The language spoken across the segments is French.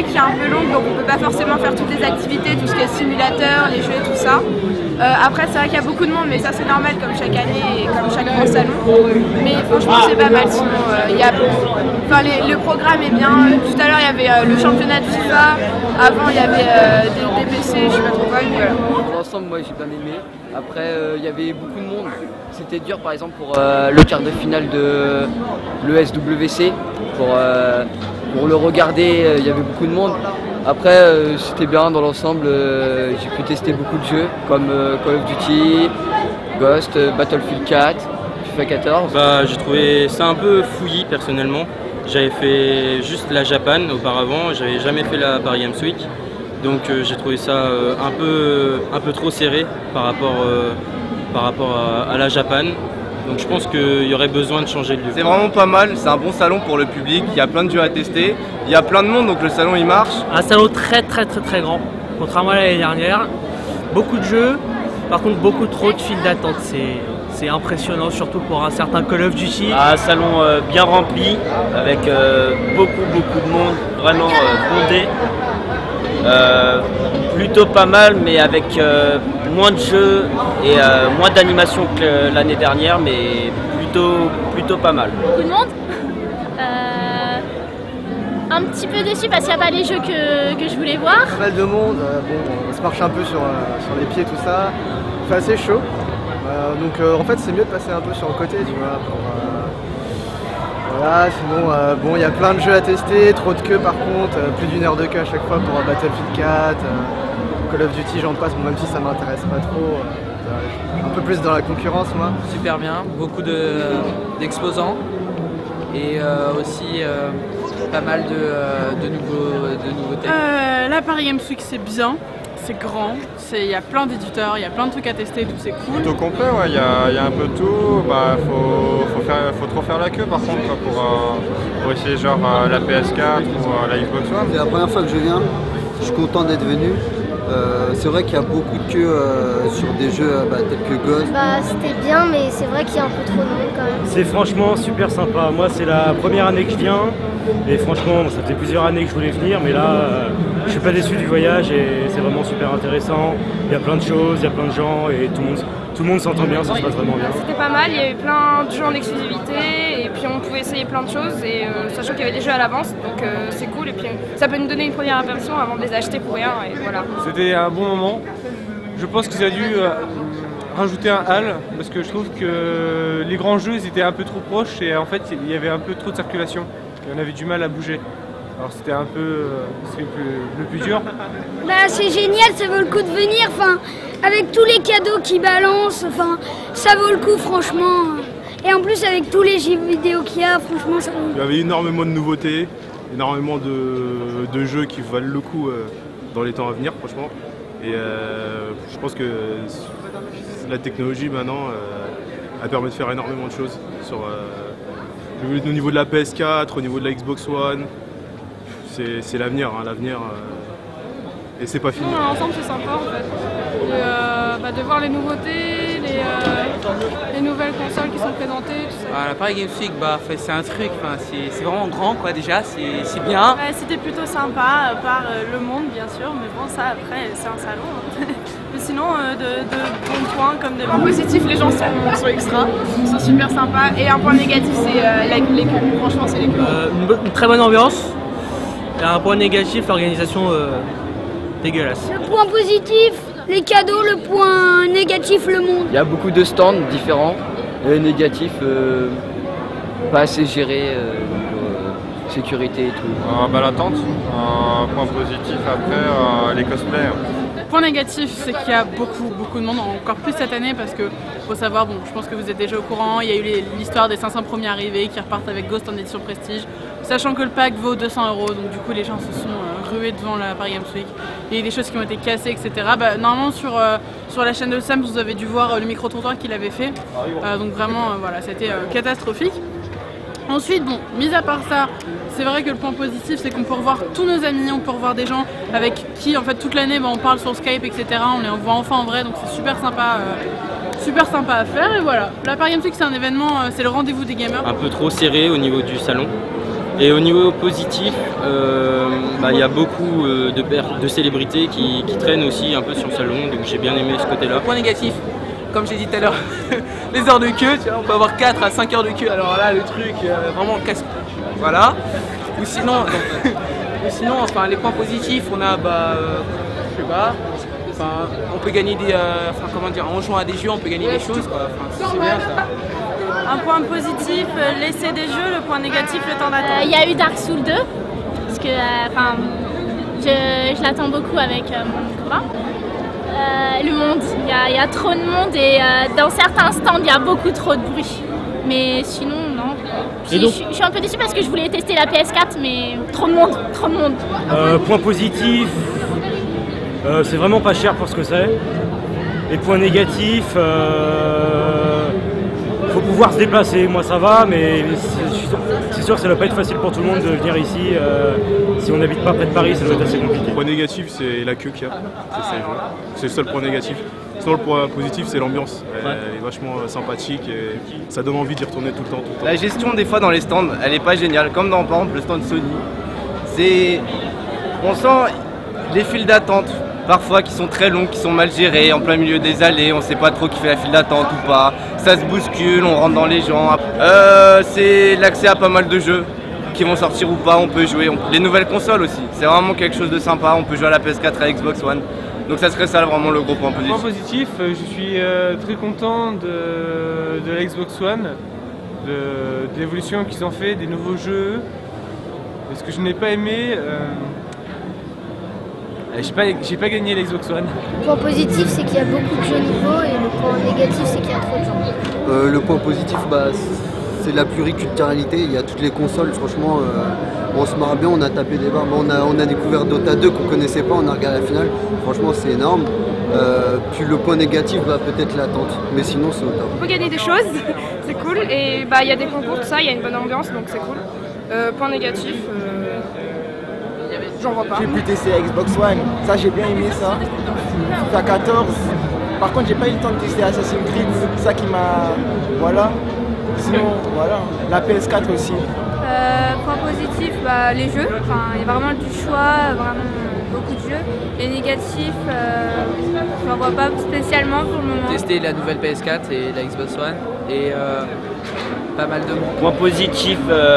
journée qui est un peu longue, donc on peut pas forcément faire toutes les activités, tout ce qui est simulateur, les jeux et tout ça. Après c'est vrai qu'il y a beaucoup de monde, mais ça c'est normal comme chaque année et comme chaque grand salon. Mais franchement c'est pas mal, sinon le programme est bien. Tout à l'heure il y avait le championnat de FIFA, avant il y avait des PC, je sais pas trop quoi, voilà. Dans l'ensemble moi j'ai bien aimé. Après il y avait beaucoup de monde. C'était dur par exemple pour le quart de finale de l'ESWC. Pour le regarder, il y avait beaucoup de monde. Après, c'était bien dans l'ensemble. J'ai pu tester beaucoup de jeux comme Call of Duty, Ghost, Battlefield 4, FIFA 14. J'ai trouvé ça un peu fouillis personnellement. J'avais fait juste la Japan auparavant, j'avais jamais fait la Paris Games Week. Donc j'ai trouvé ça un peu trop serré par rapport à la Japan. Donc je pense qu'il y aurait besoin de changer de lieu. C'est vraiment pas mal, c'est un bon salon pour le public, il y a plein de jeux à tester, il y a plein de monde donc le salon il marche. Un salon très grand, contrairement à l'année dernière. Beaucoup de jeux, par contre beaucoup trop de files d'attente, c'est impressionnant surtout pour un certain Call of Duty. Un salon bien rempli avec beaucoup de monde, vraiment bondé. Plutôt pas mal mais avec moins de jeux et moins d'animation que l'année dernière, mais plutôt pas mal. Beaucoup de monde. Un petit peu déçu parce qu'il n'y a pas les jeux que je voulais voir. Pas mal de monde, on se marche un peu sur les pieds, tout ça. Il fait assez chaud. Donc en fait c'est mieux de passer un peu sur le côté, tu vois. Voilà, sinon il y a plein de jeux à tester, trop de queue par contre, plus d'1 heure de queue à chaque fois pour Battlefield 4. Call of Duty j'en passe, même si ça m'intéresse pas trop. Un peu plus dans la concurrence moi. Super bien, beaucoup d'exposants et aussi pas mal de nouveautés. La Paris Games Week c'est bien, c'est grand, il y a plein d'éditeurs, il y a plein de trucs à tester, tout c'est cool. Plutôt complet, ouais, il y a un peu de tout. Faut trop faire la queue par contre pour essayer genre la PS4 ou la Xbox One. C'est la première fois que je viens, je suis content d'être venu. C'est vrai qu'il y a beaucoup de queues sur des jeux tels que Ghost. C'était bien, mais c'est vrai qu'il y a un peu trop de monde quand même. C'est franchement super sympa. Moi, c'est la première année que je viens. Et franchement, ça fait plusieurs années que je voulais venir, mais là, je suis pas déçu du voyage et c'est vraiment super intéressant. Il y a plein de choses, il y a plein de gens et tout le monde s'entend bien, ça se passe vraiment bien. C'était pas mal, il y avait plein de jeux en exclusivité et puis on pouvait essayer plein de choses et sachant qu'il y avait des jeux à l'avance, donc c'est cool et puis ça peut nous donner une première impression avant de les acheter pour rien et voilà. C'était un bon moment. Je pense que ça a dû rajouter un hall parce que je trouve que les grands jeux ils étaient un peu trop proches et en fait il y avait un peu trop de circulation et on avait du mal à bouger. Alors c'était un peu le plus dur. C'est génial, ça vaut le coup de venir, avec tous les cadeaux qui balancent, ça vaut le coup franchement. Et en plus avec tous les jeux vidéo qu'il y a, franchement ça vaut le coup. Il y avait énormément de nouveautés, énormément de jeux qui valent le coup dans les temps à venir franchement. Et je pense que la technologie maintenant elle permet de faire énormément de choses au niveau de la PS4, au niveau de la Xbox One. C'est l'avenir, et c'est pas fini. Dans l'ensemble c'est sympa en fait, de voir les nouveautés, les nouvelles consoles qui sont présentées, tout ça. La Paris Games Week, c'est un truc, c'est vraiment grand quoi déjà, c'est bien. C'était plutôt sympa, à part le monde bien sûr, mais bon ça après c'est un salon. Mais sinon de bons points comme des points positifs, les gens sont extra, ils sont super sympas et un point négatif c'est les queues, franchement c'est les queues. Une très bonne ambiance. Et un point négatif, l'organisation dégueulasse. Le point positif, les cadeaux, le point négatif, le monde. Il y a beaucoup de stands différents, et négatifs, pas assez gérés, sécurité et tout. L'attente, point positif après les cosplays. Point négatif, c'est qu'il y a beaucoup de monde, encore plus cette année parce que faut savoir, je pense que vous êtes déjà au courant, il y a eu l'histoire des 500 premiers arrivés qui repartent avec Ghost en édition prestige, sachant que le pack vaut 200 €, donc du coup les gens se sont rués devant la Paris Games Week. Il y a eu des choses qui ont été cassées, etc. Normalement sur la chaîne de Sam, vous avez dû voir le micro-trottoir qu'il avait fait, donc vraiment voilà, c'était catastrophique. Ensuite, mis à part ça, c'est vrai que le point positif, c'est qu'on peut revoir tous nos amis, on peut revoir des gens avec qui, en fait, toute l'année, on parle sur Skype, etc. On les voit enfin en vrai, donc c'est super sympa à faire. Et voilà, la Paris Games Week, c'est un événement, c'est le rendez-vous des gamers. Un peu trop serré au niveau du salon. Et au niveau positif, il y a beaucoup de célébrités qui traînent aussi un peu sur le salon, donc j'ai bien aimé ce côté-là. Point négatif, comme j'ai dit tout à l'heure, les heures de queue, tu vois, on peut avoir 4 à 5 heures de queue, alors là le truc vraiment casse. Voilà. Ou sinon, enfin, les points positifs, on a, je sais pas, enfin, on peut gagner des, en jouant à des jeux, on peut gagner des choses, quoi. Enfin, c'est bien ça. Un point positif, l'essai des jeux, le point négatif, le temps d'attente. Il y a eu Dark Souls 2, parce que je l'attends beaucoup avec mon copain. Le monde, il y a trop de monde et dans certains stands, il y a beaucoup trop de bruit. Mais sinon, non. Je suis un peu déçue parce que je voulais tester la PS4, mais trop de monde, trop de monde. Point positif, c'est vraiment pas cher pour ce que c'est. Et point négatif, faut pouvoir se déplacer. Moi ça va, mais c'est sûr que ça ne doit pas être facile pour tout le monde de venir ici. Si on n'habite pas près de Paris, ça doit être assez compliqué. Le point négatif, c'est la queue qu'il y a. C'est le seul point négatif. Sinon, le point positif, c'est l'ambiance. Elle est vachement sympathique et ça donne envie d'y retourner tout le temps. La gestion des fois dans les stands, elle est pas géniale. Comme dans par exemple le stand Sony. On sent les files d'attente parfois qui sont très longues, qui sont mal gérées, en plein milieu des allées, on sait pas trop qui fait la file d'attente ou pas. Ça se bouscule, on rentre dans les gens. C'est l'accès à pas mal de jeux qui vont sortir ou pas, on peut jouer. Les nouvelles consoles aussi, c'est vraiment quelque chose de sympa, on peut jouer à la PS4 et à la Xbox One. Donc ça serait ça vraiment le gros point positif. Point positif, je suis très content de la Xbox One, de l'évolution qu'ils ont fait, des nouveaux jeux. Et ce que je n'ai pas aimé, j'ai pas gagné la Xbox One. Le point positif, c'est qu'il y a beaucoup de jeux nouveaux et le point négatif, c'est qu'il y a trop de gens. Le point positif, c'est la pluriculturalité. Il y a toutes les consoles, franchement, on se marre bien, on a tapé des barres. On a découvert Dota 2 qu'on connaissait pas, on a regardé la finale. Franchement, c'est énorme. Puis le point négatif, peut-être l'attente. Mais sinon, c'est au top. On peut gagner des choses, c'est cool. Et il y a des concours, tout ça, il y a une bonne ambiance, donc c'est cool. Point négatif, j'en vois pas. J'ai pu tester la Xbox One, ça j'ai bien aimé ça. FIFA 14. Par contre, j'ai pas eu le temps de tester Assassin's Creed, c'est ça qui m'a. Voilà. Sinon, voilà. La PS4 aussi. Point positif, les jeux. Enfin, il y a vraiment du choix, vraiment beaucoup de jeux. Les négatifs, j'en vois pas spécialement pour le moment. Tester la nouvelle PS4 et la Xbox One et pas mal de monde. Point positif,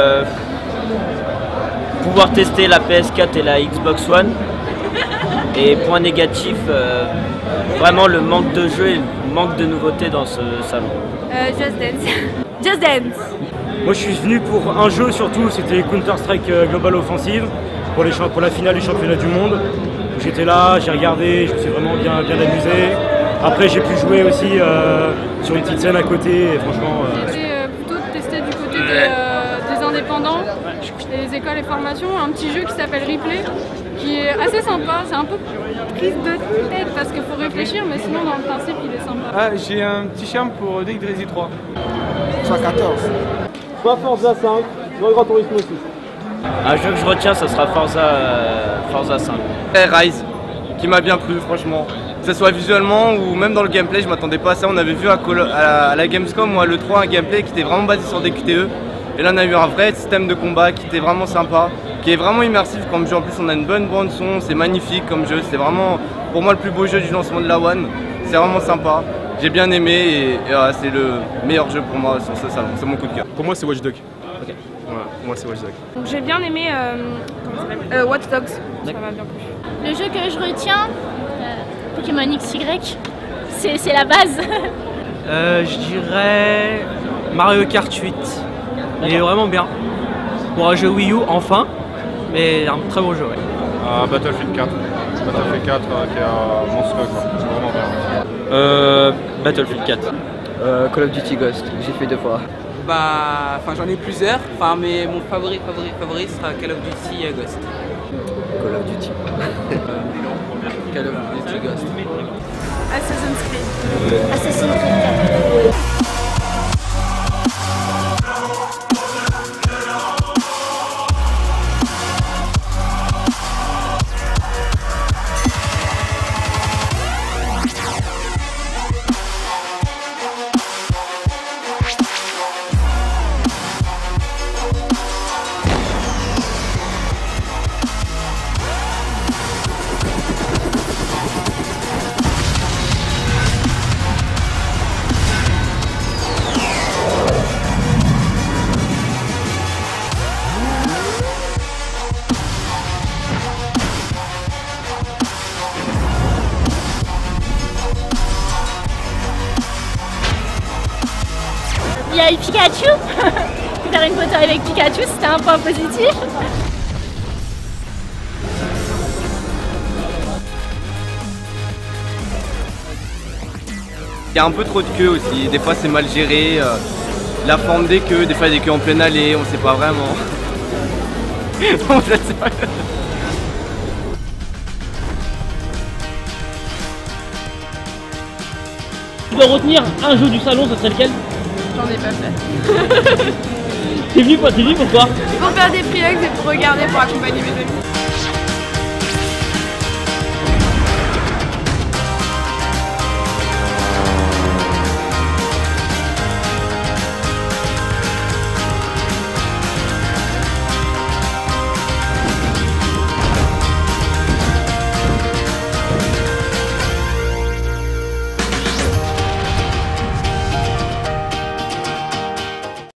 pouvoir tester la PS4 et la Xbox One. Et point négatif, vraiment le manque de jeux et le manque de nouveautés dans ce salon. Just Dance. Just Dance. Moi je suis venu pour un jeu surtout, c'était Counter-Strike Global Offensive pour la finale du championnat du monde. J'étais là, j'ai regardé, je me suis vraiment bien amusé. Après j'ai pu jouer aussi sur une petite scène à côté et franchement... J'ai plutôt testé du côté des indépendants, des écoles et formations, un petit jeu qui s'appelle Replay, qui est assez sympa, c'est un peu prise de tête parce qu'il faut réfléchir, mais sinon dans le principe il est sympa. J'ai un petit charme pour Deck Drazy 3. Soit 14. Soit Forza 5, soit Gran Turismo 6. Un jeu que je retiens, ça sera Forza 5. Rise, qui m'a bien plu franchement. Que ce soit visuellement ou même dans le gameplay, je m'attendais pas à ça. On avait vu à la Gamescom ou à l'E3 un gameplay qui était vraiment basé sur des QTE. Et là on a eu un vrai système de combat qui était vraiment sympa, qui est vraiment immersif comme jeu. En plus on a une bonne bande son, c'est magnifique comme jeu. C'est vraiment pour moi le plus beau jeu du lancement de la One. C'est vraiment sympa. J'ai bien aimé et c'est le meilleur jeu pour moi sur ce salon. C'est mon coup de cœur. Pour moi c'est Watch Dogs. Okay. Voilà, pour moi c'est Watch Dogs. Donc j'ai bien aimé Watch Dogs. Ça m'a bien plu. Le jeu que je retiens, Pokémon XY, c'est la base. Je dirais Mario Kart 8. Il est vraiment bien. Pour un jeu Wii U, enfin, mais un très beau jeu. Ouais. Battlefield 4. Battlefield 4 qui est monstrueux quoi. C'est vraiment bien. Battlefield 4. Call of Duty Ghost, j'ai fait 2 fois. J'en ai plusieurs, mais mon favori sera Call of Duty Ghost. Call of Duty. Call of Duty Ghost. Assassin's Creed. Assassin's Creed 4. Pikachu. Faire une photo avec Pikachu, c'était un point positif. Il y a un peu trop de queues aussi, des fois c'est mal géré. La forme des queues, des fois il y a des queues en pleine allée, on sait pas vraiment. En fait, c'est pas... Tu dois retenir un jeu du salon, ce serait lequel? J'en ai pas fait. T'es venu pourquoi? Pour faire des freehugs et pour regarder, pour accompagner mes amis.